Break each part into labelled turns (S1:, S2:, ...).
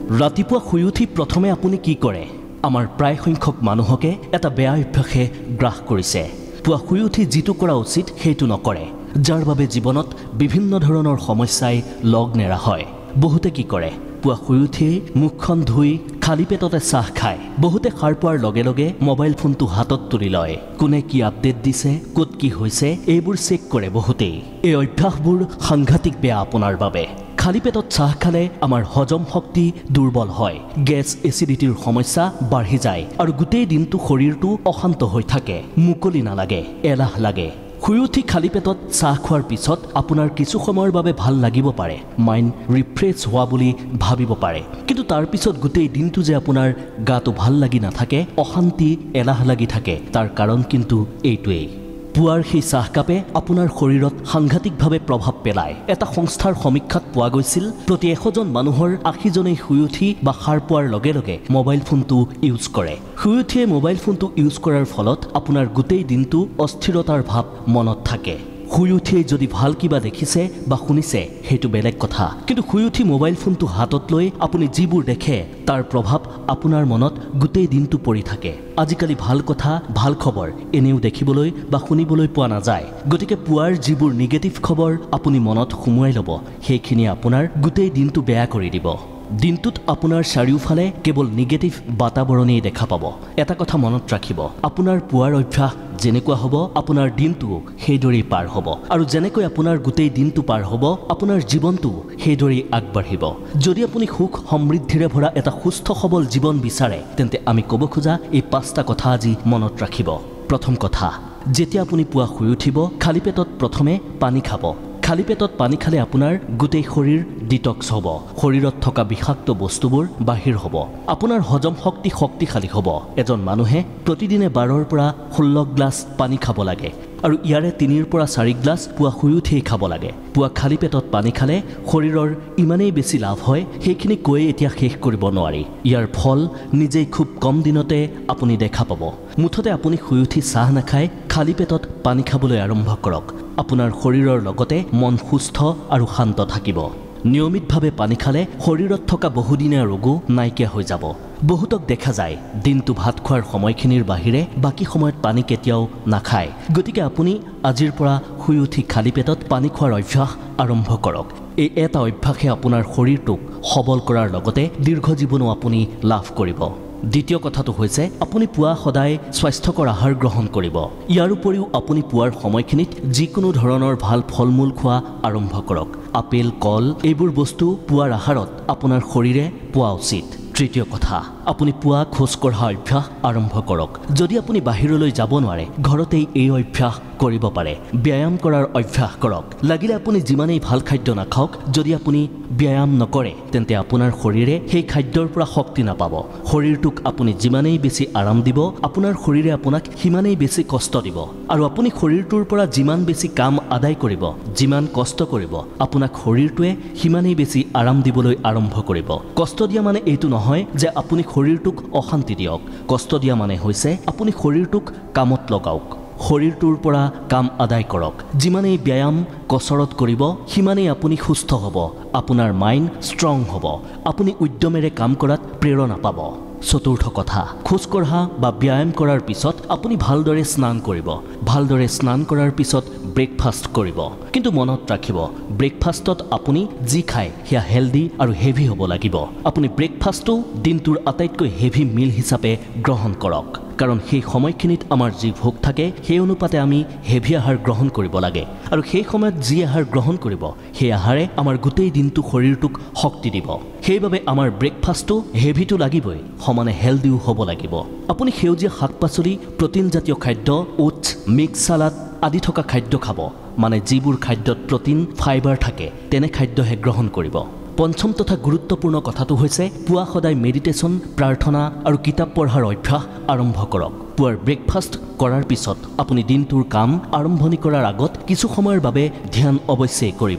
S1: ৰাতিপুৱা শুই উঠি প্ৰথমে আপুনি কি কৰে? আমাৰ প্ৰায় সংখ্যক মানুহকে এটা বেয়া অভ্যাসে গ্ৰাস কৰিছে। পুৱা শুই উঠি যিটো কৰা উচিত সেইটো নকৰে, যাৰ বাবে জীৱনত বিভিন্ন ধৰণৰ সমস্যাই লগ নেৰা হয়। বহুতে কি কৰে? পুৱা শুই উঠি মুখখন ধুই খালী পেটতে চাহ খায়। বহুতে সাৰ পোৱাৰ লগে লগে মোবাইল ফোনটো হাতত তুলি লয়। কোনে কি আপডেট দিছে, ক'ত কি হৈছে এইবোৰ চেক কৰে বহুতেই। এই অভ্যাসবোৰ সাংঘাতিক বেয়া আপোনাৰ বাবে। খালী পেটত চাহ খালে আমাৰ হজম শক্তি দুৰ্বল হয়, গেছ এচিডিটিৰ সমস্যা বাঢ়ি যায় আৰু গোটেই দিনটো শৰীৰটো অশান্ত হৈ থাকে, মুকলি নালাগে, এলাহ লাগে। শুই উঠি খালী পেটত চাহ খোৱাৰ পিছত আপোনাৰ কিছু সময়ৰ বাবে ভাল লাগিব পাৰে, মাইণ্ড ৰিফ্ৰেছ হোৱা বুলি ভাবিব পাৰে, কিন্তু তাৰ পিছত গোটেই দিনটো যে আপোনাৰ গাটো ভাল লাগি নাথাকে, অশান্তি এলাহ লাগি থাকে, তাৰ কাৰণ কিন্তু এইটোৱেই। পুৱাৰ সেই চাহকাপে আপোনাৰ শৰীৰত সাংঘাতিকভাৱে প্ৰভাৱ পেলায়। এটা সংস্থাৰ সমীক্ষাত পোৱা গৈছিল প্ৰতি 100জন মানুহৰ 80জনেই শুই উঠি বা সাৰ পোৱাৰ লগে লগে মোবাইল ফোনটো ইউজ কৰে। শুই উঠিয়ে মোবাইল ফোনটো ইউজ কৰাৰ ফলত আপোনাৰ গোটেই দিনটো অস্থিৰতাৰ ভাৱ মনত থাকে। শুই উঠিয়ে যদি ভাল কিবা দেখিছে বা শুনিছে সেইটো বেলেগ কথা, কিন্তু শুই উঠি মোবাইল ফোনটো হাতত লৈ আপুনি যিবোৰ দেখে তাৰ প্ৰভাৱ আপোনাৰ মনত গোটেই দিনটো পৰি থাকে। আজিকালি ভাল কথা, ভাল খবৰ এনেও দেখিবলৈ বা শুনিবলৈ পোৱা নাযায়। গতিকে পুৱাৰ যিবোৰ নিগেটিভ খবৰ আপুনি মনত সুমুৱাই ল'ব, সেইখিনি আপোনাৰ গোটেই দিনটো বেয়া কৰি দিব। দিনটোত আপোনাৰ চাৰিওফালে কেৱল নিগেটিভ বাতাবৰণেই দেখা পাব। এটা কথা মনত ৰাখিব, আপোনাৰ পুৱাৰ অভ্যাস যেনেকুৱা হ'ব আপোনাৰ দিনটো সেইদৰেই পাৰ হ'ব, আৰু যেনেকৈ আপোনাৰ গোটেই দিনটো পাৰ হ'ব আপোনাৰ জীৱনটো সেইদৰেই আগবাঢ়িব। যদি আপুনি সুখ সমৃদ্ধিৰে ভৰা এটা সুস্থ সবল জীৱন বিচাৰে, তেন্তে আমি ক'ব খোজা এই 5টা কথা আজি মনত ৰাখিব। প্ৰথম কথা, যেতিয়া আপুনি পুৱা শুই উঠিব খালী পেটত প্ৰথমে পানী খাব। খালী পেটত পানী খালে আপোনাৰ গোটেই শৰীৰ ডিটক্স হ'ব, শৰীৰত থকা বিষাক্ত বস্তুবোৰ বাহিৰ হ'ব, আপোনাৰ হজম শক্তি শক্তিশালী হ'ব। এজন মানুহে প্ৰতিদিনে 12ৰ পৰা 16 গ্লাছ পানী খাব লাগে, আৰু ইয়াৰে 3ৰ পৰা 4 গ্লাছ পুৱা শুই উঠিয়েই খাব লাগে। পুৱা খালী পেটত পানী খালে শৰীৰৰ ইমানেই বেছি লাভ হয়, সেইখিনি কৈ এতিয়া শেষ কৰিব নোৱাৰি। ইয়াৰ ফল নিজেই খুব কম দিনতে আপুনি দেখা পাব। মুঠতে আপুনি শুই উঠি চাহ নাখায়, খালী পেটত পানী খাবলৈ আৰম্ভ কৰক। আপোনাৰ শৰীৰৰ লগতে মন সুস্থ আৰু শান্ত থাকিব। নিয়মিতভাৱে পানী খালে শৰীৰত থকা বহুদিনীয়া ৰোগো নাইকিয়া হৈ যাব। বহুতক দেখা যায় দিনটো ভাত খোৱাৰ সময়খিনিৰ বাহিৰে বাকী সময়ত পানী কেতিয়াও নাখায়। গতিকে আপুনি আজিৰ পৰা শুই উঠি খালী পেটত পানী খোৱাৰ অভ্যাস আৰম্ভ কৰক। এই এটা অভ্যাসে আপোনাৰ শৰীৰটোক সবল কৰাৰ লগতে দীৰ্ঘ জীৱনো আপুনি লাভ কৰিব। দ্বিতীয় কথাটো হৈছে আপুনি পুৱা সদায় স্বাস্থ্যকৰ আহাৰ গ্ৰহণ কৰিব। ইয়াৰ উপৰিও আপুনি পুৱাৰ সময়খিনিত যিকোনো ধৰণৰ ভাল ফল মূল খোৱা আৰম্ভ কৰক। আপেল, কল এইবোৰ বস্তু পুৱাৰ আহাৰত আপোনাৰ শৰীৰে পোৱা উচিত। তৃতীয় কথা, আপুনি পুৱা খোজ কঢ়া অভ্যাস আৰম্ভ কৰক। যদি আপুনি বাহিৰলৈ যাব নোৱাৰে, ঘৰতেই এই অভ্যাস কৰিব পাৰে। ব্যায়াম কৰাৰ অভ্যাস কৰক। লাগিলে আপুনি যিমানেই ভাল খাদ্য নাখাওক, যদি আপুনি ব্যায়াম নকৰে তেন্তে আপোনাৰ শৰীৰে সেই খাদ্যৰ পৰা শক্তি নাপাব। শৰীৰটোক আপুনি যিমানেই বেছি আৰাম দিব, আপোনাৰ শৰীৰে আপোনাক সিমানেই বেছি কষ্ট দিব, আৰু আপুনি শৰীৰটোৰ পৰা যিমান বেছি কাম আদায় কৰিব, যিমান কষ্ট কৰিব, আপোনাক শৰীৰটোৱে সিমানেই বেছি আৰাম দিবলৈ আৰম্ভ কৰিব। কষ্ট দিয়া মানে এইটো নহয় যে আপুনি শৰীৰটোক অশান্তি দিয়ক। কষ্ট দিয়া মানে হৈছে আপুনি শৰীৰটোক কামত লগাওক, শৰীৰটোৰ পৰা কাম আদায় কৰক। যিমানেই ব্যায়াম কচৰত কৰিব সিমানেই আপুনি সুস্থ হ'ব, আপোনাৰ মাইণ্ড ষ্ট্ৰং হ'ব, আপুনি উদ্যমেৰে কাম কৰাত প্ৰেৰণা পাব। চতুৰ্থ কথা, খোজকঢ়া বা ব্যায়াম কৰাৰ পিছত আপুনি ভালদৰে স্নান কৰিব। ভালদৰে স্নান কৰাৰ পিছত ব্ৰেকফাষ্ট কৰিব। কিন্তু মনত ৰাখিব, ব্ৰেকফাষ্টত আপুনি যি খায় সেয়া হেল্ডি আৰু হেভি হ'ব লাগিব। আপুনি ব্ৰেকফাষ্টটো দিনটোৰ আটাইতকৈ হেভি মিল হিচাপে গ্ৰহণ কৰক, কাৰণ সেই সময়খিনিত আমাৰ যি ভোক থাকে সেই অনুপাতে আমি হেভি আহাৰ গ্ৰহণ কৰিব লাগে, আৰু সেই সময়ত যি আহাৰ গ্ৰহণ কৰিব সেই আহাৰে আমাৰ গোটেই দিনটো শৰীৰটোক শক্তি দিব। সেইবাবে আমাৰ ব্ৰেকফাষ্টটো হেভিটো লাগিবই, সমানে হেল্ডিও হ'ব লাগিব। আপুনি সেউজীয়া শাক পাচলি, প্ৰটিনজাতীয় খাদ্য, ওটছ, মিক্স চালাড আদি থকা খাদ্য খাব, মানে যিবোৰ খাদ্যত প্ৰটিন ফাইবাৰ থাকে তেনে খাদ্যহে গ্ৰহণ কৰিব। পঞ্চম তথা গুৰুত্বপূৰ্ণ কথাটো হৈছে পুৱা সদায় মেডিটেশ্যন, প্ৰাৰ্থনা আৰু কিতাপ পঢ়াৰ অভ্যাস আৰম্ভ কৰক। পুৱাৰ ব্ৰেকফাষ্ট কৰাৰ পিছত আপুনি দিনটোৰ কাম আৰম্ভণি কৰাৰ আগত কিছু সময়ৰ বাবে ধ্যান অৱশ্যেই কৰিব।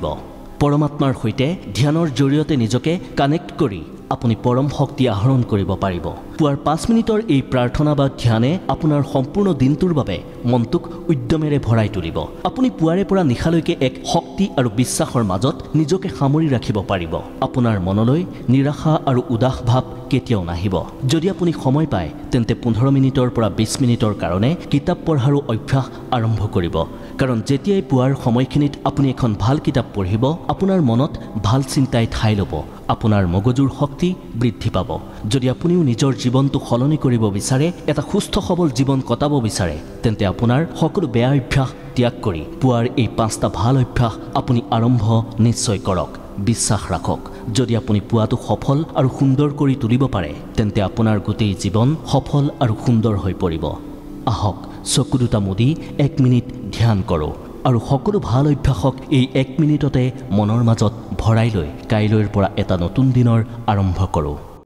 S1: পৰমাত্মাৰ সৈতে ধ্যানৰ জৰিয়তে নিজকে কানেক্ট কৰি আপুনি পৰম শক্তি আহৰণ কৰিব পাৰিব। পুৱাৰ 5 মিনিটৰ এই প্ৰাৰ্থনা বা ধ্যানে আপোনাৰ সম্পূৰ্ণ দিনটোৰ বাবে মনটোক উদ্যমেৰে ভৰাই তুলিব। আপুনি পুৱাৰে পৰা নিশালৈকে এক শক্তি আৰু বিশ্বাসৰ মাজত নিজকে সামৰি ৰাখিব পাৰিব। আপোনাৰ মনলৈ নিৰাশা আৰু উদাস ভাৱ কেতিয়াও নাহিব। যদি আপুনি সময় পায় তেন্তে 15 মিনিটৰ পৰা 20 মিনিটৰ কাৰণে কিতাপ পঢ়াৰো অভ্যাস আৰম্ভ কৰিব। কাৰণ যেতিয়াই পুৱাৰ সময়খিনিত আপুনি এখন ভাল কিতাপ পঢ়িব, আপোনাৰ মনত ভাল চিন্তাই ঠাই ল'ব, আপোনাৰ মগজুৰ শক্তি বৃদ্ধি পাব। যদি আপুনিও নিজৰ জীৱনটো সলনি কৰিব বিচাৰে, এটা সুস্থ সবল জীৱন কটাব বিচাৰে, তেন্তে আপোনাৰ সকলো বেয়া অভ্যাস ত্যাগ কৰি পুৱাৰ এই 5টা ভাল অভ্যাস আপুনি আৰম্ভ নিশ্চয় কৰক। বিশ্বাস ৰাখক, যদি আপুনি পুৱাটো সফল আৰু সুন্দৰ কৰি তুলিব পাৰে, তেন্তে আপোনাৰ গোটেই জীৱন সফল আৰু সুন্দৰ হৈ পৰিব। আহক চকু দুটা মুদি 1 মিনিট ধ্যান কৰোঁ আৰু সকলো ভাল অভ্যাসক এই 1 মিনিটতে মনৰ মাজত ভৰাই লৈ কাইলৈৰ পৰা এটা নতুন দিনৰ আৰম্ভ কৰোঁ।